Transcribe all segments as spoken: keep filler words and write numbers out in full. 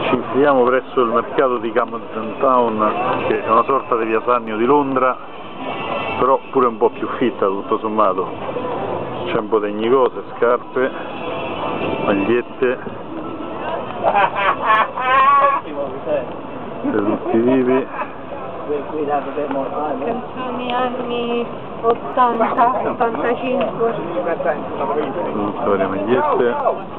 Ci infiliamo presso il mercato di Camden Town, che è una sorta di via Sannio di Londra, però pure un po' più fitta tutto sommato. C'è un po' di ogni cosa, scarpe, magliette, di tutti i tipi. Canzoni anni ottanta, ottantacinque. Tutte varie magliette.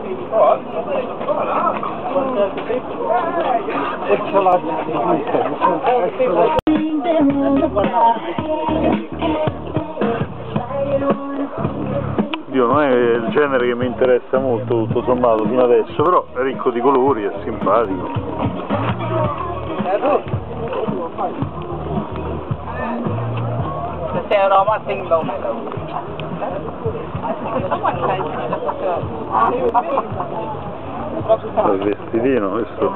Dio, non è il genere che mi interessa molto tutto sommato fino adesso, però è ricco di colori, è simpatico. Il vestitino, questo.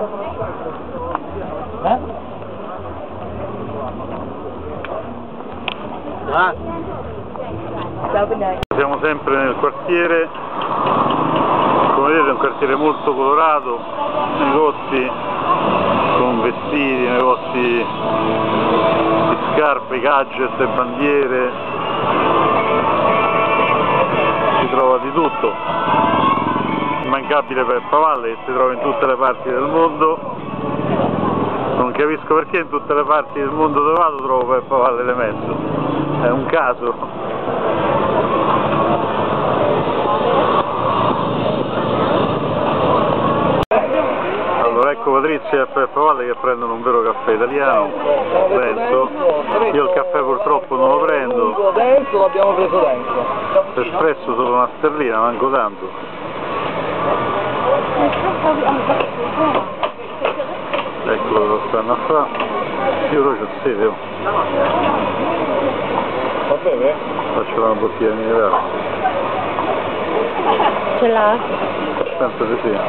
Siamo sempre nel quartiere, come vedete è un quartiere molto colorato, negozi con vestiti, negozi di scarpe, gadget e bandiere, si trova di tutto. Immancabile Peppa Valle, che si trova in tutte le parti del mondo. Non capisco perché in tutte le parti del mondo dove vado trovo Peppa Valle Le Mezzo, è un caso. Ecco Patrizia e Peppa Valle che prendono un vero caffè italiano, penso. Io il caffè purtroppo non lo prendo. Adesso l'abbiamo preso dentro. L'espresso solo una sterlina, manco tanto. Eccolo lo stanno a fare. Io ora c'ho sede, oh. Va bene? Faccio una bottiglia minerale. Ce l'ha? Penso di sì.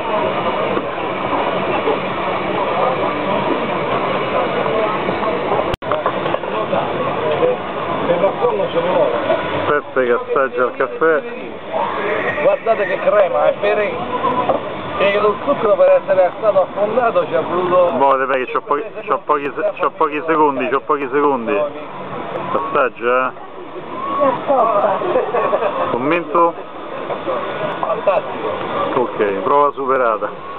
Peppe che assaggia il caffè. Guardate che crema, è per che lo zucchero per essere stato affondato ci ha voluto. Boh, dai, che c'ho pochi, c'ho pochi, c'ho pochi secondi, c'ho pochi secondi. Assaggia, eh? Commento? Fantastico. Ok, prova superata.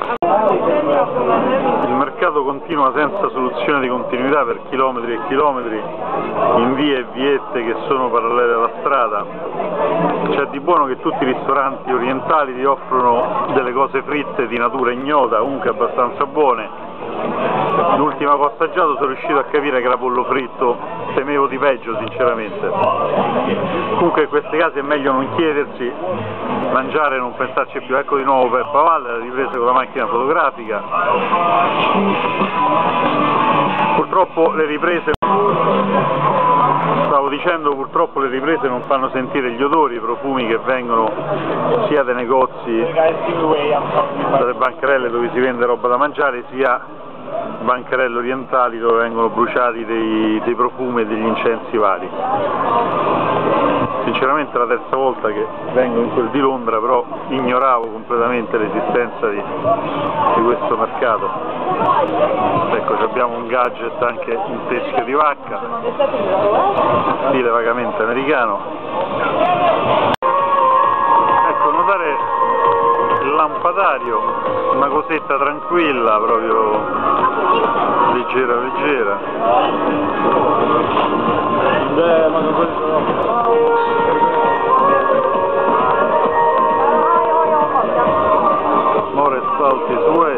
Il mercato continua senza soluzione di continuità per chilometri e chilometri in vie e viette che sono parallele alla strada. C'è di buono che tutti i ristoranti orientali ti offrono delle cose fritte di natura ignota, comunque abbastanza buone. L'ultima che ho assaggiato sono riuscito a capire che era pollo fritto, temevo di peggio sinceramente. Comunque in questi casi è meglio non chiedersi, mangiare e non pensarci più. Ecco di nuovo Peppa Valle, la ripresa con la macchina fotografica. Purtroppo le riprese, stavo dicendo, purtroppo le riprese non fanno sentire gli odori, i profumi che vengono sia dai negozi, dalle bancarelle dove si vende roba da mangiare, sia bancarelle orientali dove vengono bruciati dei, dei profumi e degli incensi vari. Sinceramente è la terza volta che vengo in quel di Londra, però ignoravo completamente l'esistenza di, di questo mercato. Ecco, abbiamo un gadget anche in teschio di vacca, stile vagamente americano. Ecco, notare il lampadario, una cosetta tranquilla, proprio leggera leggera. Eh, ma non questo... More salty sweat.